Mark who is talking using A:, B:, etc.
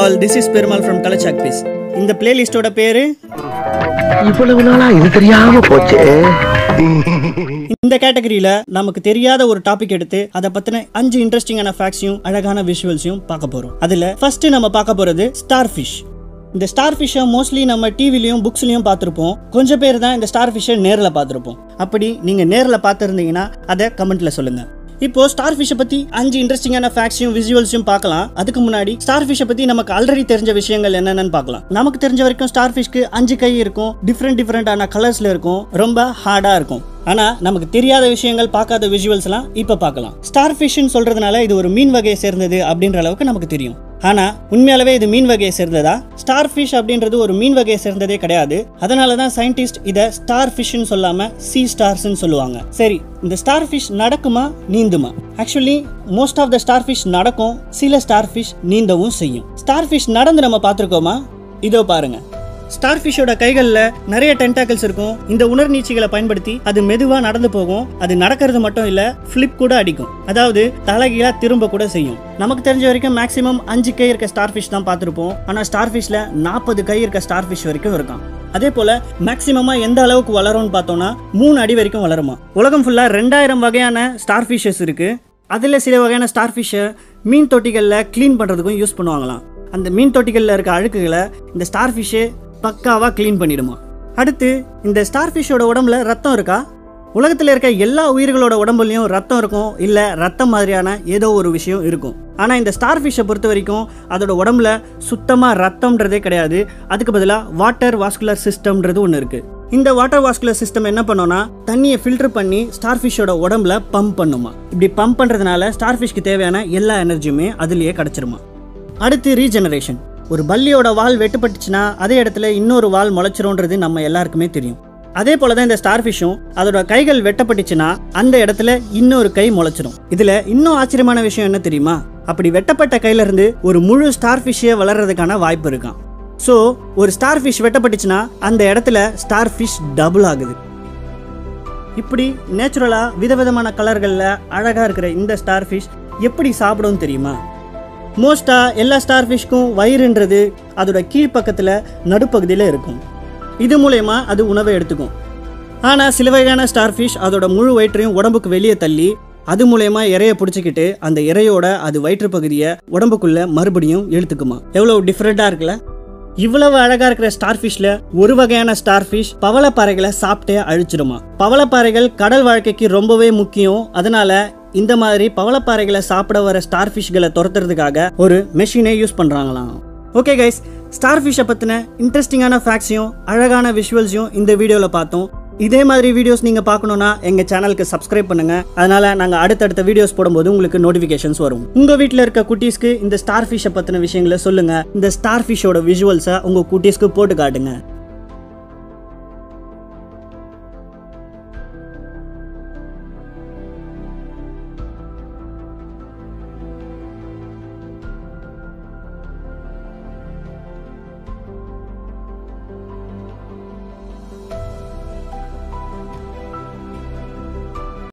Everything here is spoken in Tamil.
A: all, this is Perumal from Kalachakpis. இந்த பிளேலிஸ்டோட பேரு
B: இவ்வளவு நாளா இது தெரியாம போச்சே.
A: இந்த கேட்டகரியில நமக்கு தெரியாத ஒரு டாபிக் எடுத்து அதை பத்தின 5 இன்ட்ரெஸ்டிங்கான ஃபேக்ட்ஸையும் அழகான விஷுவல்ஸையும் பார்க்க போறோம். அதுல ஃபர்ஸ்ட் நம்ம பார்க்க போறது ஸ்டார் ஃபிஷ். இந்த ஸ்டார் ஃபிஷ்ஷை மோஸ்ட்லி நம்ம டிவிலையும் புக்ஸ்லையும் பார்த்துருப்போம். கொஞ்சம் பேர் தான் இந்த ஸ்டார் ஃபிஷ்ஷை நேரில் பார்த்துருப்போம். அப்படி நீங்க நேரில் பார்த்துருந்தீங்கன்னா அதை கமெண்ட்ல சொல்லுங்க. இப்போ ஸ்டார் ஃபிஷ்ஷை பத்தி 5 இன்ட்ரெஸ்டிங்கான ஃபேக்ட்ஸையும் விஷுவல்ஸையும் பார்க்கலாம். அதுக்கு முன்னாடி ஸ்டார் ஃபிஷ்ஷை பத்தி நமக்கு ஆல்ரெடி தெரிஞ்ச விஷயங்கள் என்னென்னு பார்க்கலாம். நமக்கு தெரிஞ்ச வரைக்கும் ஸ்டார் ஃபிஷ்க்கு 5 கை இருக்கும், டிஃப்ரெண்டான கலர்ஸ்ல இருக்கும், ரொம்ப ஹார்டா இருக்கும். ஆனா நமக்கு தெரியாத விஷயங்கள், பார்க்காத விஷுவல்ஸ் எல்லாம் இப்ப பார்க்கலாம். ஸ்டார் ஃபிஷ்னு சொல்றதுனால இது ஒரு மீன் வகையை சேர்ந்தது அப்படின்ற அளவுக்கு நமக்கு தெரியும். ஆனா உண்மையாலவே இது மீன் வகையை சேர்ந்ததா? ஸ்டார் ஃபிஷ் அப்படின்றது ஒரு மீன் வகையை சேர்ந்ததே கிடையாது. அதனாலதான் சயின்டிஸ்ட் இதை ஸ்டார் ஃபிஷ்னு சொல்லாம சீ ஸ்டார்ஸ்னு சொல்லுவாங்க. சரி, இந்த ஸ்டார் ஃபிஷ் நடக்குமா நீந்துமா? Actually most of the starfish நடக்கும், சில ஸ்டார் ஃபிஷ் நீந்தவும் செய்யும். ஸ்டார் ஃபிஷ் நடந்து நம்ம பார்த்திருக்கோமா? இதோ பாருங்க. ஸ்டார் ஃபிஷ்ஷோட கைகளில் நிறைய டென்டாக்கிள்ஸ் இருக்கும். இந்த உணர்நீச்சிகளை பயன்படுத்தி அது மெதுவாக நடந்து போகும். அது நடக்கிறது மட்டும் இல்லை, ஃபிளிப் கூட அடிக்கும். அதாவது தலைகீழா திரும்ப கூட செய்யும். நமக்கு தெரிஞ்ச வரைக்கும் மேக்ஸிமம் 5 கை இருக்க ஸ்டார் ஃபிஷ் தான் பார்த்துருப்போம். ஆனால் ஸ்டார் ஃபிஷ்ல 40 கை இருக்க ஸ்டார் ஃபிஷ் வரைக்கும் இருக்கான். அதே போல மேக்ஸிமமா எந்த அளவுக்கு வளரும்னு பார்த்தோம்னா 3 அடி வரைக்கும் வளருமா. உலகம் ஃபுல்லா 2000 வகையான ஸ்டார் ஃபிஷ்ஷஸ் இருக்கு. அதில் சில வகையான ஸ்டார் ஃபிஷ்ஷை மீன் தொட்டிகளில் கிளீன் பண்ணுறதுக்கும் யூஸ் பண்ணுவாங்களாம். அந்த மீன் தொட்டிகளில் இருக்க அழுக்குகளை இந்த ஸ்டார் ஃபிஷ்ஷே பக்காவா கிளீன் பண்ணிடுமா. அடுத்து, இந்த ஸ்டார் ஃபிஷ்ஷோட உடம்புல ரத்தம் இருக்கா? உலகத்தில் இருக்க எல்லா உயிர்களோட உடம்புலையும் ரத்தம் இருக்கும், இல்லை ரத்தம் மாதிரியான ஏதோ ஒரு விஷயம் இருக்கும். ஆனால் இந்த ஸ்டார் ஃபிஷ்ஷை பொறுத்த வரைக்கும் அதோட உடம்புல சுத்தமாக ரத்தம்ன்றதே கிடையாது. அதுக்கு பதிலாக வாட்டர் வாஸ்குலர் சிஸ்டம்ன்றது ஒன்று இருக்கு. இந்த வாட்டர் வாஸ்குலர் சிஸ்டம் என்ன பண்ணோம்னா தண்ணியை ஃபில்டர் பண்ணி ஸ்டார் ஃபிஷ்ஷோட உடம்புல பம்ப் பண்ணுமா. இப்படி பம்ப் பண்ணுறதுனால ஸ்டார் ஃபிஷ்க்கு தேவையான எல்லா எனர்ஜியுமே அதுலேயே கிடச்சிருமா. அடுத்து, ரீஜெனரேஷன். ஒரு பல்லியோட வால் வெட்டுப்பட்டுச்சுன்னா அதே இடத்துல இன்னொரு வால் முளைச்சிரும்ன்றது நம்ம எல்லாருக்குமே தெரியும். அதே போலதான் இந்த ஸ்டார் ஃபிஷ்ஷும் அதோட கைகள் வெட்டப்பட்டுச்சுன்னா அந்த இடத்துல இன்னொரு கை முளைச்சிரும். இதுல இன்னும் ஆச்சரியமான விஷயம் என்ன தெரியுமா? அப்படி வெட்டப்பட்ட கையில இருந்து ஒரு முழு ஸ்டார் ஃபிஷ்ஷே வளர்றதுக்கான வாய்ப்பு இருக்கான். ஸோ ஒரு ஸ்டார் ஃபிஷ் வெட்டப்பட்டுச்சுன்னா அந்த இடத்துல ஸ்டார் ஃபிஷ் டபுள் ஆகுது. இப்படி நேச்சுரலா விதவிதமான கலர்கள்ல அழகா இருக்கிற இந்த ஸ்டார் ஃபிஷ் எப்படி சாப்பிடும் தெரியுமா? மோஸ்டா எல்லா ஸ்டார் ஃபிஷ்க்கும் வயிறுன்றது அதோட கீழ்ப்பக்கத்தில் நடுப்பகுதியில் இருக்கும். இது மூலயமா அது உணவை எடுத்துக்கும். ஆனால் சில வகையான ஸ்டார் ஃபிஷ் அதோட முழு வயிற்றையும் உடம்புக்கு வெளியே தள்ளி அது மூலயமா இறையை பிடிச்சிக்கிட்டு அந்த இறையோட அது வயிற்று பகுதியை உடம்புக்குள்ள மறுபடியும் எடுத்துக்குமா. எவ்வளவு டிஃப்ரெண்டாக இருக்குல்ல? இவ்வளவு அழகா இருக்கிற ஸ்டார் ஃபிஷ்ல ஒரு வகையான ஸ்டார் ஃபிஷ் பவளப்பாறைகளை சாப்பிட்டே அழிச்சிருமா. பவளப்பாறைகள் கடல் வாழ்க்கைக்கு ரொம்பவே முக்கியம். அதனால இந்த மாதிரி பவளப்பாறைகளை சாப்பிட வர ஸ்டார் ஃபிஷ்களை துரத்துறதுக்காக ஒரு மெஷினை யூஸ் பண்றாங்களாம். ஓகே கைஸ், ஸ்டார் ஃபிஷ்ஷை பத்தின இன்ட்ரெஸ்டிங்கான ஃபேக்ட்ஸையும் அழகான விஷுவல்ஸையும் இந்த வீடியோவில் பார்த்தோம். இதே மாதிரி வீடியோஸ் நீங்கள் பார்க்கணுன்னா எங்கள் சேனலுக்கு சப்ஸ்கிரைப் பண்ணுங்க. அதனால நாங்கள் அடுத்தடுத்த வீடியோஸ் போடும்போது உங்களுக்கு நோட்டிஃபிகேஷன்ஸ் வரும். உங்கள் வீட்டில் இருக்க குட்டீஸ்க்கு இந்த ஸ்டார் ஃபிஷ்ஷை பற்றின விஷயங்களை சொல்லுங்க. இந்த ஸ்டார் ஃபிஷ்ஷோட விஷுவல்ஸை உங்கள் குட்டீஸ்க்கு போட்டு காட்டுங்க.